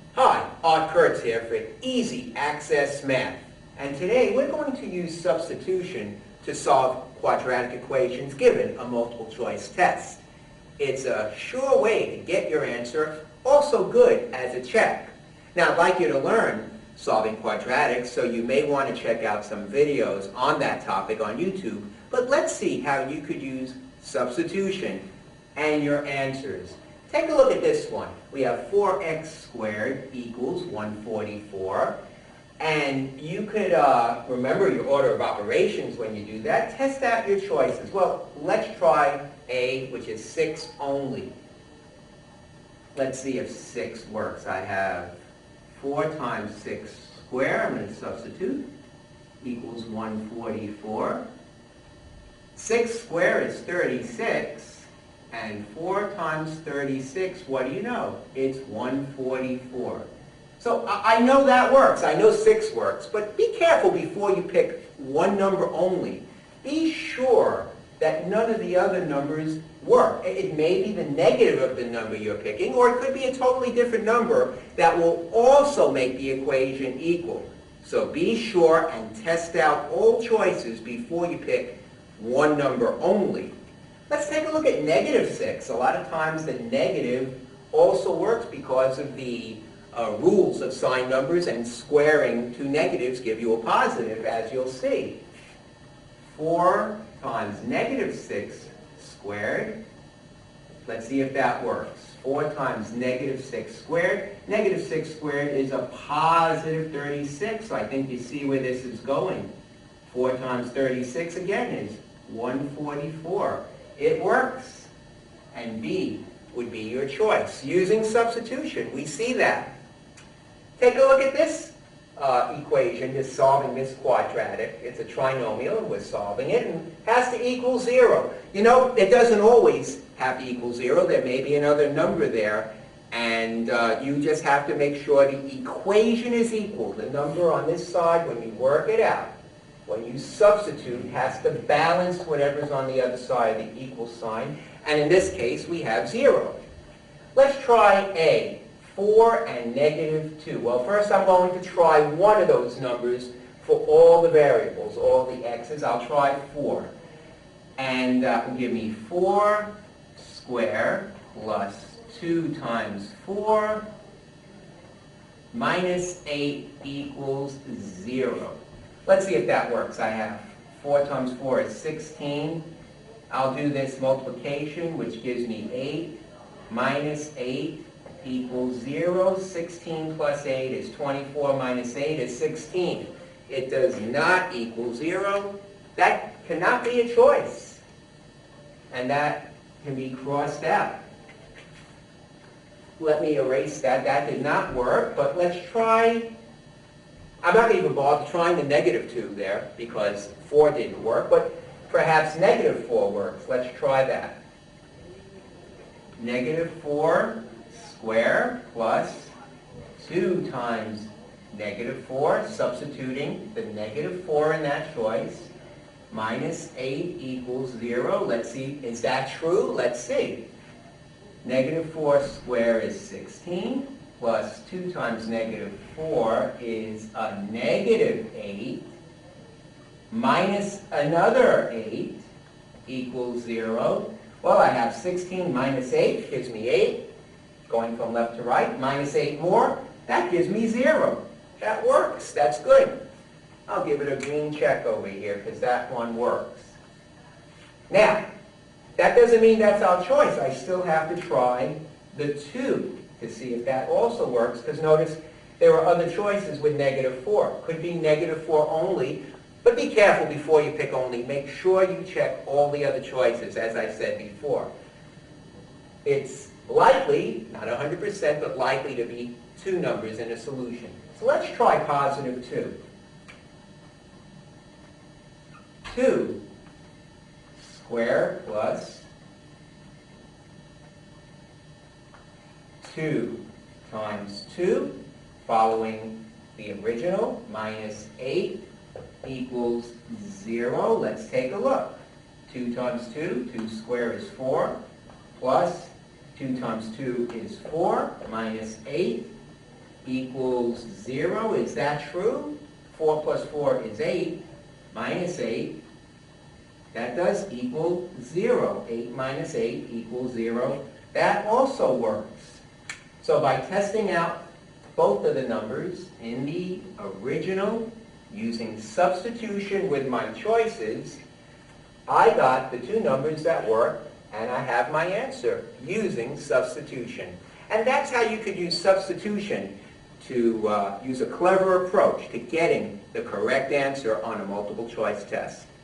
Hi, Art Kurtz here for Easy Access Math. And today we're going to use substitution to solve quadratic equations given a multiple choice test. It's a sure way to get your answer, also good as a check. Now I'd like you to learn solving quadratics, so you may want to check out some videos on that topic on YouTube. But let's see how you could use substitution and your answers. Take a look at this one. We have 4x squared equals 144. And you could remember your order of operations when you do that. Test out your choices. Well, let's try A, which is 6 only. Let's see if 6 works. I have 4 times 6 squared. I'm going to substitute. Equals 144. 6 squared is 36. And 4 times 36, what do you know? It's 144. So I know that works. I know 6 works. But be careful before you pick one number only. Be sure that none of the other numbers work. It may be the negative of the number you're picking, or it could be a totally different number that will also make the equation equal. So be sure and test out all choices before you pick one number only. Let's take a look at negative 6. A lot of times the negative also works because of the rules of sign numbers, and squaring two negatives give you a positive, as you'll see. 4 times negative 6 squared. Let's see if that works. 4 times negative 6 squared. Negative 6 squared is a positive 36, so I think you see where this is going. 4 times 36 again is 144. It works. And B would be your choice. Using substitution, we see that. Take a look at this equation, just solving this quadratic. It's a trinomial, and we're solving it, and has to equal 0. You know, it doesn't always have to equal 0. There may be another number there, and you just have to make sure the equation is equal. The number on this side, when you work it out, when you substitute, has to balance whatever's on the other side of the equal sign. And in this case, we have 0. Let's try A, 4 and negative 2. Well, first I'm going to try one of those numbers for all the variables, all the x's. I'll try 4. And that will give me 4 squared plus 2 times 4 minus 8 equals 0. Let's see if that works. I have 4 times 4 is 16. I'll do this multiplication, which gives me 8 minus 8 equals 0. 16 plus 8 is 24 minus 8 is 16. It does not equal 0. That cannot be a choice. And that can be crossed out. Let me erase that. That did not work, but let's try. I'm not going to even bother trying the negative 2 there because 4 didn't work, but perhaps negative 4 works. Let's try that. Negative 4 squared plus 2 times negative 4, substituting the negative 4 in that choice, minus 8 equals 0. Let's see, is that true? Let's see. Negative 4 squared is 16. Plus 2 times negative 4 is a negative 8, minus another 8 equals 0. Well, I have 16 minus 8 gives me 8. Going from left to right, minus 8 more, that gives me 0. That works. That's good. I'll give it a green check over here because that one works. Now, that doesn't mean that's our choice. I still have to try the 2. To see if that also works, because notice there are other choices with negative 4. Could be negative 4 only, but be careful before you pick only. Make sure you check all the other choices, as I said before. It's likely, not 100%, but likely to be 2 numbers in a solution. So let's try positive 2. 2 squared plus 2 times 2, following the original, minus 8 equals 0. Let's take a look. 2 times 2, 2 squared is 4, plus 2 times 2 is 4, minus 8 equals 0. Is that true? 4 plus 4 is 8, minus 8. That does equal 0. 8 minus 8 equals 0. That also works. So by testing out both of the numbers in the original, using substitution with my choices, I got the two numbers that work, and I have my answer using substitution. And that's how you could use substitution to use a clever approach to getting the correct answer on a multiple choice test.